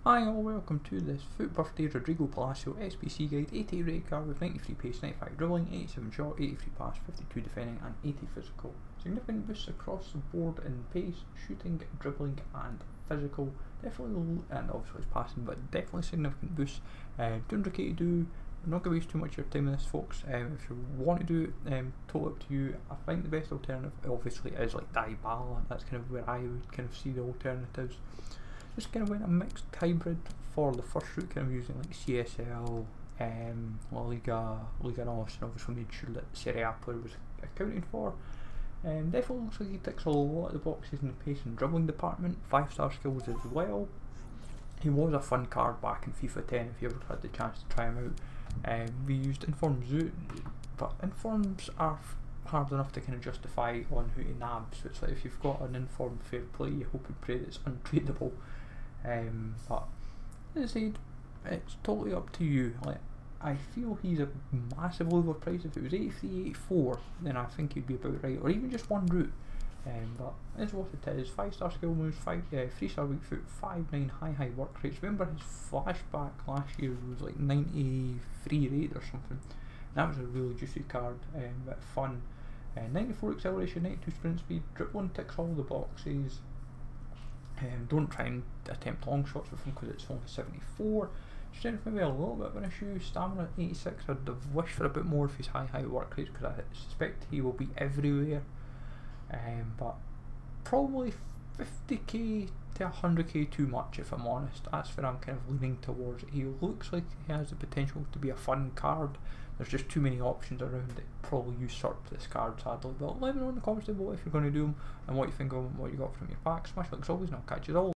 Hi all, welcome to this FUT Birthday Rodrigo Palacio SBC guide. 88 rated card with 93 pace, 95 dribbling, 87 shot, 83 pass, 52 defending and 80 physical. Significant boosts across the board in pace, shooting, dribbling and physical. Definitely, and obviously it's passing, but definitely significant boosts. 200k to do. I'm not going to waste too much of your time on this, folks. If you want to do it, totally up to you. I think the best alternative obviously is like Dybala. That's kind of where I would kind of see the alternatives. Just kind of went a mixed hybrid for the first route, kind of using like CSL, La Liga, Liga NOS, and obviously made sure that Serie A player was accounted for. Definitely looks like he ticks a lot of the boxes in the pace and dribbling department, 5-star skills as well. He was a fun card back in FIFA 10 if you ever had the chance to try him out. We used Inform Zoot, but Informs are hard enough to kind of justify on who to nab, so it's like if you've got an informed fair play, you hope and pray that it's untradeable. But as I said, it's totally up to you. Like, I feel he's a massively overpriced. If it was 83, 84, then I think he'd be about right, or even just one route. But it's what it is. 5-star skill moves, 3-star weak foot, 5-9 high work rates. Remember his flashback last year was like 93 rate or something. That was a really juicy card, but fun. 94 acceleration, 92 sprint speed, dribbling ticks all the boxes. Don't try and attempt long shots with him because it's only 74. Strength maybe a little bit of an issue. Stamina 86. I'd have wished for a bit more of his high work rates because I suspect he will be everywhere. But probably 50k to 100k too much, if I'm honest. That's where I'm kind of leaning towards. He looks like he has the potential to be a fun card. There's just too many options around that probably usurp this card, sadly. But let me know in the comments below if you're going to do them and what you think of them, what you got from your pack. Smash likes always, and I'll catch you all.